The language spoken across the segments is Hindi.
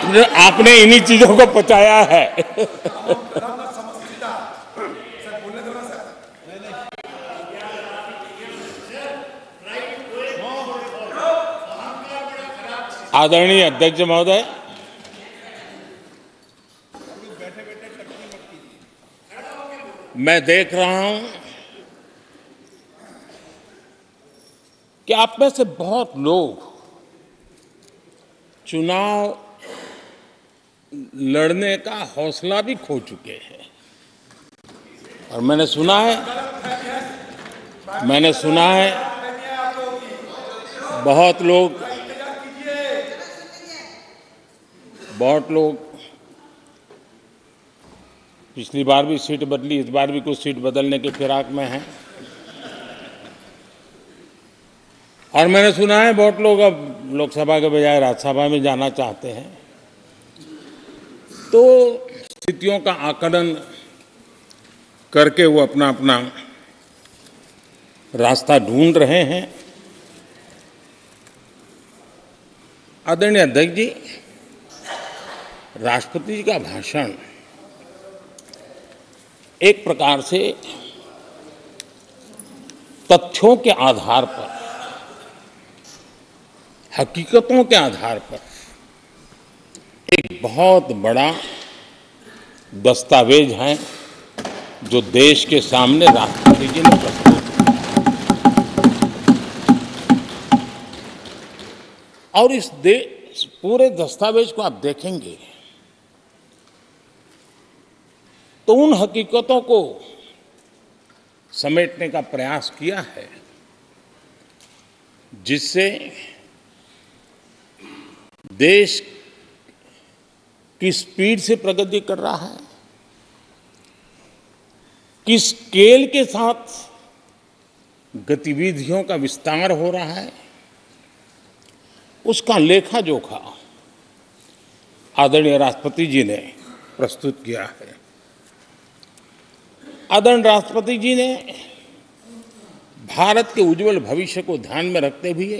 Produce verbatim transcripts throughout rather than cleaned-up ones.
आपने आपने इन्हीं चीजों को पचाया है। आदरणीय अध्यक्ष महोदय, मैं देख रहा हूं कि आप में से बहुत लोग चुनाव लड़ने का हौसला भी खो चुके हैं। और मैंने सुना है मैंने सुना है बहुत लोग बहुत लोग पिछली बार भी सीट बदली, इस बार भी कुछ सीट बदलने के फिराक में हैं। और मैंने सुना है बहुत लोग अब लोकसभा के बजाय राज्यसभा में जाना चाहते हैं। तो स्थितियों का आकलन करके वो अपना अपना रास्ता ढूंढ रहे हैं। आदरणीय अध्यक्ष जी, राष्ट्रपति जी का भाषण एक प्रकार से तथ्यों के आधार पर, हकीकतों के आधार पर एक बहुत बड़ा दस्तावेज है जो देश के सामने राष्ट्रपति जी ने प्रस्तुत किया। और इस देश पूरे दस्तावेज को आप देखेंगे तो उन हकीकतों को समेटने का प्रयास किया है जिससे देश किस स्पीड से प्रगति कर रहा है, किस स्केल के साथ गतिविधियों का विस्तार हो रहा है, उसका लेखा जोखा आदरणीय राष्ट्रपति जी ने प्रस्तुत किया है। आदरणीय राष्ट्रपति जी ने भारत के उज्जवल भविष्य को ध्यान में रखते हुए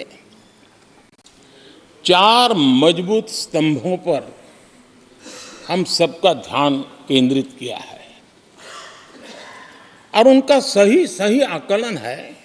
चार मजबूत स्तंभों पर हम सबका ध्यान केंद्रित किया है। और उनका सही सही आकलन है